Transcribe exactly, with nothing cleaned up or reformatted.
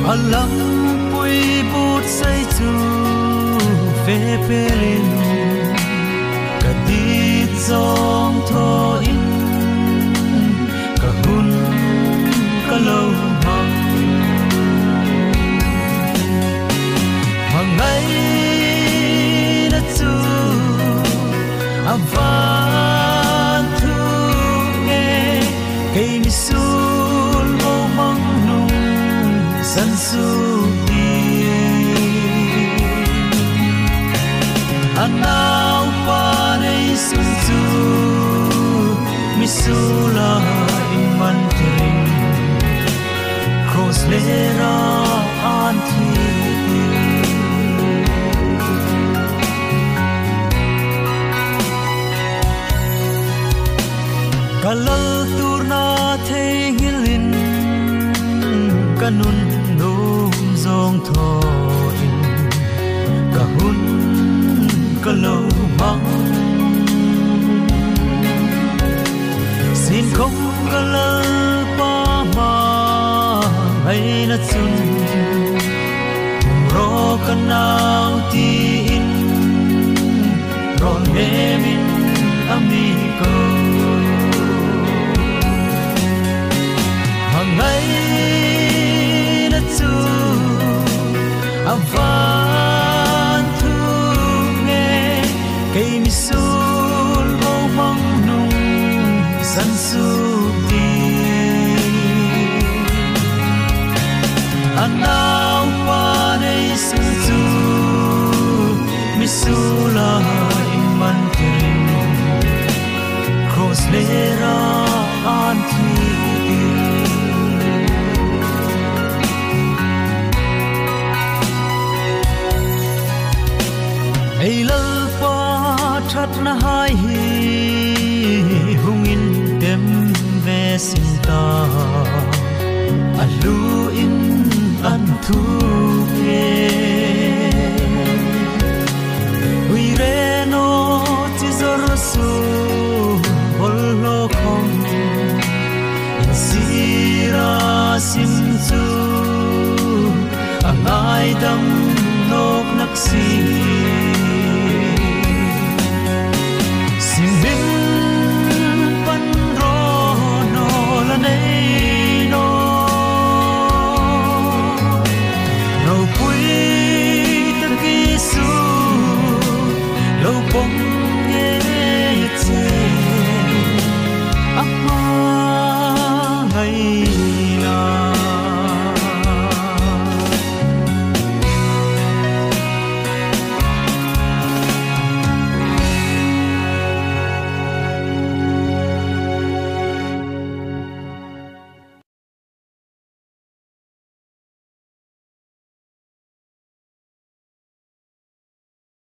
alam pui bút say chu phê pelin cả đi dòng thô in cả hun cả lâu mong hàng ngày đã chu avan thu nghe cây mi sul vô mong nung san su anau pa nei sung chu misula in man tring cross lera anti kalal turna thei hilin kanun nung zong tho in kahun lâu mong xin không có lỡ qua mà hay là chun ro kan nào tin ro nghe min amigo hàng ngày đã chu avan cây mi sul vô mong nung san su đi anau qua đây su chu mi sula in man tring cross lera anti ei lal chat na hai hi hungin tem ve sinta alu in an thu ke ui re no ti zor su hol lo khom in sira sim chu angai dam nok nak si